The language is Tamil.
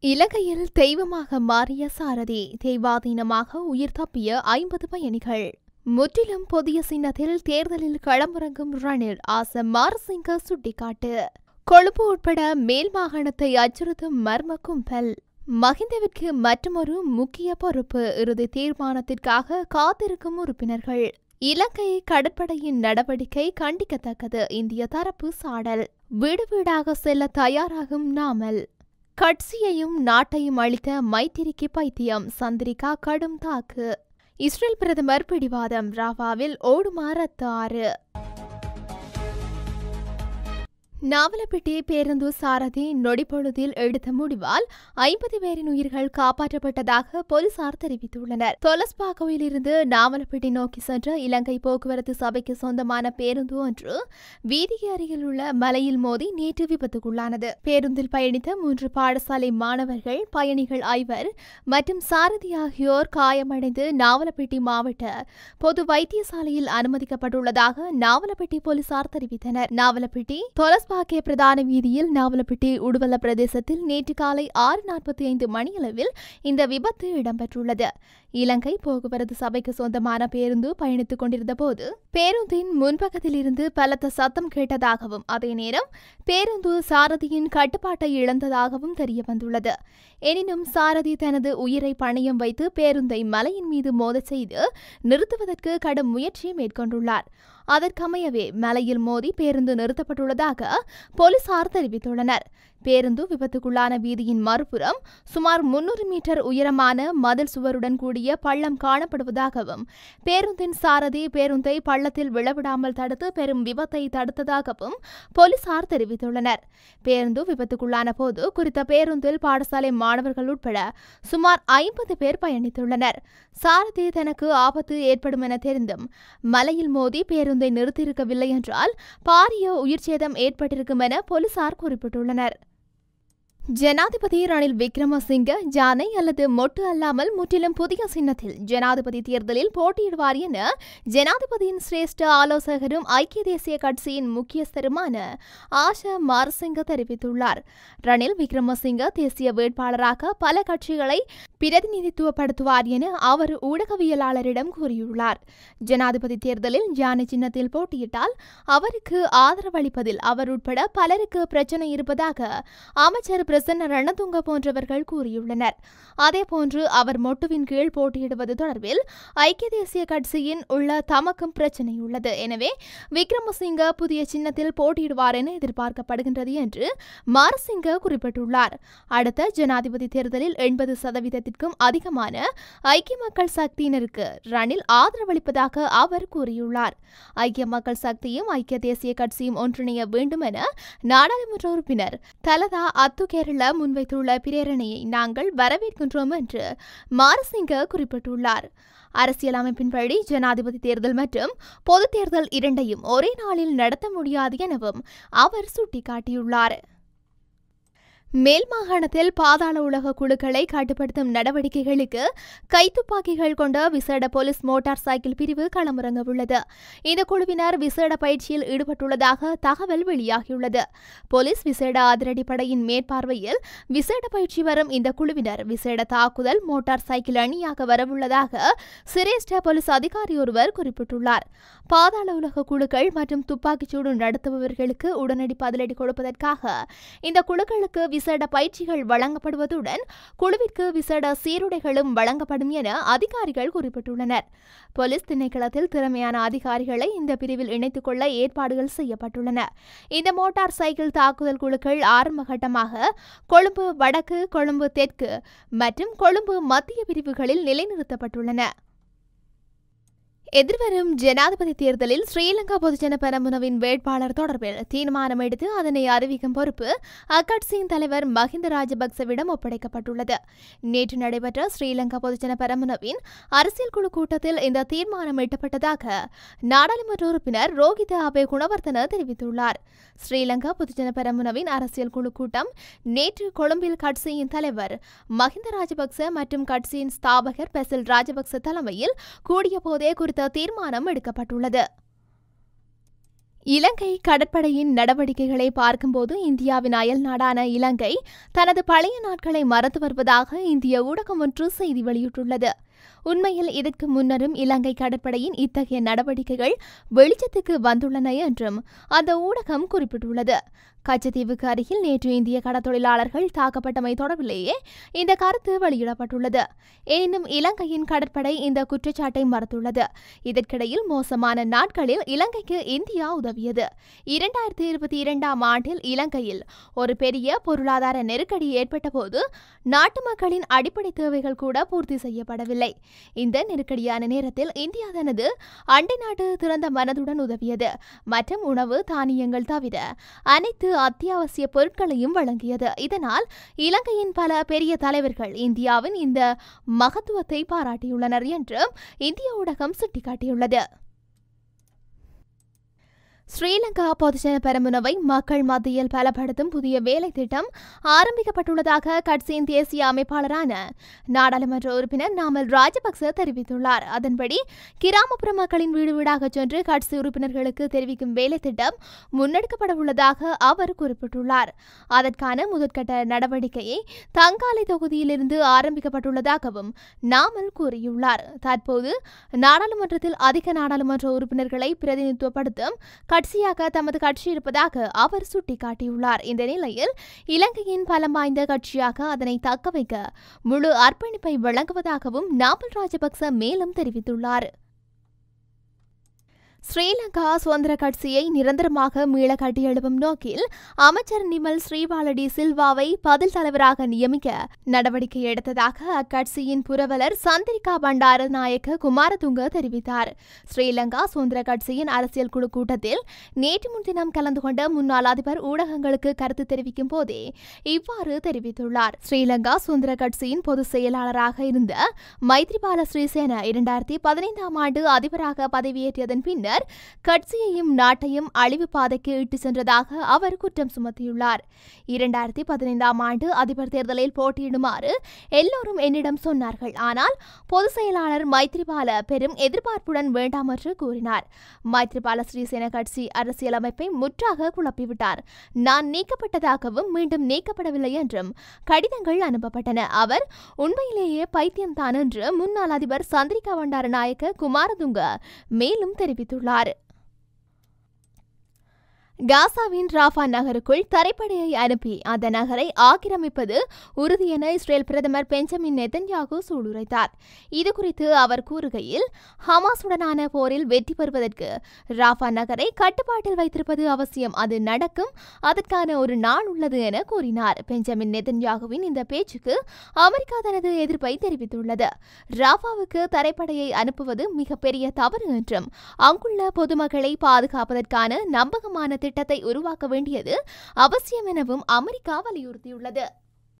இலங்கையில் தெய்வமாக மாறிய சாரதி, தெய்வாதீனமாக உயிர் தப்பிய 50 பயணிகள். முற்றிலும் புதிய சின்னத்தில் தேர்தலில் களமிறங்கும் ரணில் மாரசிங்க சுட்டிக்காட்டு. கொழும்பு உட்பட மேல் மாகாணத்தை அச்சுறுத்தும் மர்ம கும்பல். மஹிந்தவிற்கு மற்றொரு முக்கிய பொறுப்பு. இறுதி தீர்மானத்திற்காக காத்திருக்கும் உறுப்பினர்கள். இலங்கை கடற்படையின் நடவடிக்கை கண்டிக்கத்தக்கது. இந்திய தரப்பு சாடல். வீடு வீடாக செல்ல தயாராகும் நாமல். கட்சியையும் நாட்டையும் அளித்த மைத்திரிக்கு பைத்தியம். சந்திரிகா கடும் தாக்கு. இஸ்ரேல் பிரதமர் பிடிவாதம். ராவாவில் ஓடுமாறு ஆறு. நாவலப்பிட்டி பேருந்து சாரதி நொடிப்பொழுதில் எடுத்த முடிவால் 50 பேரின் உயிர்கள் காப்பாற்றப்பட்டதாக போலீசார் தெரிவித்துள்ளனர். தொலஸ்பாகோவிலிருந்து நாவலப்பிட்டி நோக்கி சென்ற இலங்கை போக்குவரத்து சபைக்கு சொந்தமான பேருந்து ஒன்று வீதி அருகில் உள்ள மலையில் மோதி நேற்று விபத்துக்குள்ளானது. பேருந்தில் பயணித்த 3 பாடசாலை மாணவர்கள், பயணிகள் 5 மற்றும் சாரதி ஆகியோர் காயமடைந்து நாவலப்பிட்டி மாவட்ட பொது வைத்தியசாலையில் அனுமதிக்கப்பட்டுள்ளதாக நாவலப்பிட்டி போலீசார் தெரிவித்தனர். நாவலப்பிட்டி தொலஸ்பாகே பிரதான வீதியில் நாவலப்பிட்டி உடுவல பிரதேசத்தில் நேற்று காலை 6:45 மணியளவில் இந்த விபத்து இடம்பெற்றுள்ளது. இலங்கை போக்குவரத்து சபைக்கு சொந்தமான பேருந்து பயணித்துக் கொண்டிருந்த போது பேருந்தின் முன்பக்கத்தில் இருந்து பலத்த சத்தம் கேட்டதாகவும், அதே நேரம் பேருந்து சாரதியின் கட்டுப்பாட்டை இழந்ததாகவும் தெரியவந்துள்ளது. எனினும் சாரதி தனது உயிரை பணயம் வைத்து பேருந்தை மலையின் மீது மோதச் செய்து நிறுத்துவதற்கு கடும் முயற்சி மேற்கொண்டுள்ளார். அதற்கமையவே மலையில் மோதி பேருந்து நிறுத்தப்பட்டுள்ளதாக போலீசார் தெரிவித்துள்ளனர். பேருந்து விபத்துக்குள்ளான வீதியின் மறுபுறம் சுமார் 300 மீட்டர் உயரமான மதில் சுவருடன் கூடிய பள்ளம் காணப்படுவதாகவும், பேருந்தின் சாரதி பேருந்தை பள்ளத்தில் விழவிடாமல் தடுத்து பெரும் விபத்தை தடுத்ததாகவும் போலீசார் தெரிவித்துள்ளனர். பேருந்து விபத்துக்குள்ளான போது குறித்த பேருந்தில் பாடசாலை மாணவர்கள் உட்பட சுமார் 50 பேர் பயணித்துள்ளனர். சாரதி தனக்கு ஆபத்து ஏற்படும் என தெரிந்தும் மலையில் மோதி பேருந்தை நிறுத்தியிருக்கவில்லை என்றால் பாரிய உயிர்ச்சேதம் ஏற்பட்டிருக்கும் என போலீசார் குறிப்பிட்டுள்ளனர். ஜனாதிபதி ரணில் விக்ரமசிங்க ஜானை அல்லது மொட்டு அல்லாமல் முற்றிலும் புதிய சின்னத்தில் ஜனாதிபதி தேர்தலில் போட்டியிடுவார் என ஜனாதிபதியின் சிரேஷ்ட ஆலோசகரும் ஐக்கிய தேசிய கட்சியின் முக்கியஸ்தருமான மாரசிங்க தெரிவித்துள்ளார். ரணில் விக்ரமசிங்க தேசிய வேட்பாளராக பல கட்சிகளை பிரதிநிதித்துவப்படுத்துவார் என அவர் ஊடகவியலாளரிடம் கூறியுள்ளார். ஜனாதிபதி தேர்தலில் ஜானை சின்னத்தில் போட்டியிட்டால் அவருக்கு ஆதரவளிப்பதில் அவர் உட்பட பலருக்கு பிரச்சினை இருப்பதாக அமைச்சர் பிரசன்ன ரணதுங்க போன்றவர்கள் கூறியுள்ளனர். அதேபோன்று அவர் மொட்டுவின் கீழ் போட்டியிடுவது தொடர்பில் ஐக்கிய தேசிய கட்சியின் உள்ள தமக்கும் பிரச்சினை உள்ளது. எனவே விக்ரமசிங்க புதிய சின்னத்தில் போட்டியிடுவார் என எதிர்பார்க்கப்படுகின்றது என்று மாரசிங்க குறிப்பிட்டுள்ளார். அடுத்த ஜனாதிபதி தேர்தலில் 80% அதிகமான ஐக்கிய மக்கள் சக்தியினருக்கு ரணில் ஆதரவளிப்பதாக அவர் கூறியுள்ளார். ஐக்கிய மக்கள் சக்தியும் ஐக்கிய தேசிய கட்சியும் ஒன்றிணைய வேண்டும் என நாடாளுமன்ற உறுப்பினர் தலதா அத்துகேரள முன்வைத்துள்ள பிரேரணையை நாங்கள் வரவேற்கின்றோம் என்று மாரசிங்க குறிப்பிட்டுள்ளார். அரசியலமைப்பின்படி ஜனாதிபதி தேர்தல் மற்றும் பொது தேர்தல் இரண்டையும் ஒரே நாளில் நடத்த முடியாது எனவும் அவர் சுட்டிக்காட்டியுள்ளார். மேல் மாகாணத்தில் பாதாள உலக குழுக்களை கட்டுப்படுத்தும் நடவடிக்கைகளுக்கு கைத்துப்பாக்கிகள் கொண்ட விசேட போலீஸ் மோட்டார் சைக்கிள் பிரிவு களமிறங்கவுள்ளது. இந்த குழுவினர் விசேட பயிற்சியில் ஈடுபட்டுள்ளதாக தகவல் வெளியாகியுள்ளது. போலீஸ் விசேட அதிரடிப்படையின் மேற்பார்வையில் விசேட பயிற்சி வரும் இந்த குழுவினர் விசேட தாக்குதல் மோட்டார் சைக்கிள் அணியாக வரவுள்ளதாக சிரேஷ்ட போலீஸ் அதிகாரி ஒருவர் குறிப்பிட்டுள்ளார். பாதாள உலக குழுக்கள் மற்றும் துப்பாக்கிச்சூடு நடத்துபவர்களுக்கு உடனடி பதிலடி கொடுப்பதற்காக இந்த குழுக்களுக்கு விசேட பயிற்சிகள் வழங்கப்படுவதுடன் குழுவிற்கு விசேட சீருடைகளும் வழங்கப்படும் என அதிகாரிகள் குறிப்பிட்டுள்ளனர். போலீஸ் திணைக்களத்தில் திறமையான அதிகாரிகளை இந்த பிரிவில் இணைத்துக் கொள்ள ஏற்பாடுகள் செய்யப்பட்டுள்ளன. இந்த மோட்டார் சைக்கிள் தாக்குதல் குழுக்கள் ஆரம்ப கட்டமாக கொழும்பு வடக்கு, கொழும்பு தெற்கு மற்றும் கொழும்பு மத்திய பிரிவுகளில் நிலைநிறுத்தப்பட்டுள்ளன. எதிர்வரும் ஜனாதிபதி தேர்தலில் ஸ்ரீலங்கா பொதுஜன பெரமுனவின் வேட்பாளர் தொடர்பில் தீர்மானம் எடுத்து அதனை அறிவிக்கும் பொறுப்பு அக்கட்சியின் தலைவர் மஹிந்த ராஜபக்சவிடம் ஒப்படைக்கப்பட்டுள்ளது. நேற்று நடைபெற்ற ஸ்ரீலங்கா பொதுஜன பெரமுனவின் அரசியல் குழு கூட்டத்தில் இந்த தீர்மானம் எட்டப்பட்டதாக நாடாளுமன்ற உறுப்பினர் ரோஹித அபே குணவர்தன தெரிவித்துள்ளார். ஸ்ரீலங்கா பொதுஜன பெரமுனவின் அரசியல் குழு கூட்டம் நேற்று கொழும்பில் கட்சியின் தலைவர் மஹிந்த ராஜபக்ச மற்றும் கட்சியின் ஸ்தாபகர் பெசில் ராஜபக்ச தலைமையில் கூடிய போதே குறித்த தீர்மானம் எடுக்கப்பட்டுள்ளது. இலங்கை கடற்படையின் நடவடிக்கைகளை பார்க்கும்போது இந்தியாவின் அயல் நாடான இலங்கை தனது பழைய நாட்களை மறந்து வருவதாக இந்திய ஊடகம் ஒன்று செய்தி வெளியிட்டுள்ளது. உண்மையில் இதற்கு முன்னரும் இலங்கை கடற்படையின் இத்தகைய நடவடிக்கைகள் வெளிச்சத்துக்கு வந்துள்ளன என்றும் அந்த ஊடகம் குறிப்பிட்டுள்ளது. கச்சத்தீவுக்கு அருகில் நேற்று இந்திய கடற்தொழிலாளர்கள் தாக்கப்பட்டமை தொடர்பிலேயே இந்த கருத்து வெளியிடப்பட்டுள்ளது. எனினும் இலங்கையின் கடற்படை இந்த குற்றச்சாட்டை மறுத்துள்ளது. இதற்கிடையில் மோசமான நாட்களில் இலங்கைக்கு இந்தியா உதவியது. 2022ஆம் ஆண்டில் இலங்கையில் ஒரு பெரிய பொருளாதார நெருக்கடி ஏற்பட்டபோது நாட்டு மக்களின் அடிப்படை தேவைகள் கூட பூர்த்தி செய்யப்படவில்லை. இந்த நெருக்கடியான நேரத்தில் இந்தியா தனது அண்டை நாட்டு திறந்த மனதுடன் உதவியது மற்றும் உணவு தானியங்கள் தவிர அனைத்து அத்தியாவசிய பொருட்களையும் வழங்கியது. இதனால் இலங்கையின் பல பெரிய தலைவர்கள் இந்தியாவின் இந்த மகத்துவத்தை பாராட்டியுள்ளனர் என்றும் இந்திய ஊடகம் சுட்டிக்காட்டியுள்ளது. ஸ்ரீலங்கா பொதுஜன பெரமுனவை மக்கள் மத்தியில் பலப்படுத்தும் புதிய வேலை திட்டம் ஆரம்பிக்கப்பட்டுள்ளதாக கட்சியின் தேசிய அமைப்பாளரான நாடாளுமன்ற உறுப்பினர் நாமல் ராஜபக்ச தெரிவித்துள்ளார். அதன்படி கிராமப்புற மக்களின் வீடு வீடாக சென்று கட்சி உறுப்பினர்களுக்கு தெரிவிக்கும் வேலை திட்டம் முன்னெடுக்கப்பட உள்ளதாக அவர் குறிப்பிட்டுள்ளார். அதற்கான முதற்கட்ட நடவடிக்கையை தங்காலை தொகுதியிலிருந்து ஆரம்பிக்கப்பட்டுள்ளதாகவும் நாமல் கூறியுள்ளார். தற்போது நாடாளுமன்றத்தில் அதிக நாடாளுமன்ற உறுப்பினர்களை பிரதிநிதித்துவப்படுத்தும் கட்சியாக தமது கட்சி இருப்பதாக அவர் சுட்டிக்காட்டியுள்ளார். இந்த நிலையில் இலங்கையின் பலம் வாய்ந்த கட்சியாக அதனை தக்கவைக்க முழு அர்ப்பணிப்பை வழங்குவதாகவும் நாமல் ராஜபக்ச மேலும் தெரிவித்துள்ளார். ஸ்ரீலங்கா சுதந்திர கட்சியை நிரந்தரமாக மீள கட்டியெழுப்பும் நோக்கில் அமைச்சர் நிமல் ஸ்ரீபாலடி சில்வாவை பதில் தலைவராக நியமிக்க நடவடிக்கை எடுத்ததாக அக்கட்சியின் புரவலர் சந்திரிகா பண்டாரநாயக்க குமாரதுங்க தெரிவித்தார். ஸ்ரீலங்கா சுதந்திர கட்சியின் அரசியல் குழு கூட்டத்தில் நேற்று முன்தினம் கலந்து கொண்ட முன்னாள் அதிபர் ஊடகங்களுக்கு கருத்து தெரிவிக்கும் போதே இவ்வாறு தெரிவித்துள்ளார். ஸ்ரீலங்கா சுதந்திர கட்சியின் பொதுச் செயலாளராக இருந்த மைத்ரிபால ஸ்ரீசேன 2015ஆம் ஆண்டு அதிபராக பதவியேற்றதன் பின்னர் கட்சியையும் நாட்டையும் அழிவு பாதைக்கு இட்டு சென்றதாக அவர் குற்றம் சுமத்தியுள்ளார். 2015ஆம் ஆண்டு அதிபர் தேர்தலில் போட்டியிடுமாறு எல்லோரும் என்னிடம் சொன்னார்கள். ஆனால் பொதுச் செயலாளர் மைத்ரிபால பெரும் எதிர்பார்ப்புடன் வேண்டாம் என்று கூறினார். மைத்ரிபால ஸ்ரீசேன கட்சி அரசியலமைப்பை முற்றாக குழப்பிவிட்டார். நான் நீக்கப்பட்டதாகவும் மீண்டும் நீக்கப்படவில்லை என்றும் கடிதங்கள் அனுப்பப்பட்டன. அவர் உண்மையிலேயே பைத்தியம்தான் என்று முன்னாள் அதிபர் சந்திரிகா பண்டாரநாயக்க குமாரதுங்க மேலும் தெரிவித்துள்ளார். காசாவின் ராஃபா நகருக்குள் தரைப்படையை அனுப்பி அந்த நகரை ஆக்கிரமிப்பது உறுதி என இஸ்ரேல் பிரதமர் பெஞ்சமின் நெதன்யாகு சூளுரைத்தார். இதுகுறித்து அவர் கூறுகையில், ஹமாஸுடனான போரில் வெற்றி பெறுவதற்கு ராஃபா நகரை கட்டுப்பாட்டில் வைத்திருப்பது அவசியம். அது நடக்கும். அதற்கான ஒரு நாள் உள்ளது என கூறினார். பெஞ்சமின் நெதன்யாகுவின் இந்த பேச்சுக்கு அமெரிக்கா தனது எதிர்ப்பை தெரிவித்துள்ளது. ராஃபாவுக்கு தரைப்படையை அனுப்புவது மிகப்பெரிய தவறு என்றும் அங்குள்ள பொதுமக்களை பாதுகாப்பதற்கான நம்பகமான திட்டத்தை உருவாக்க வேண்டியது அவசியம் எனவும் அமெரிக்கா வலியுறுத்தியுள்ளது.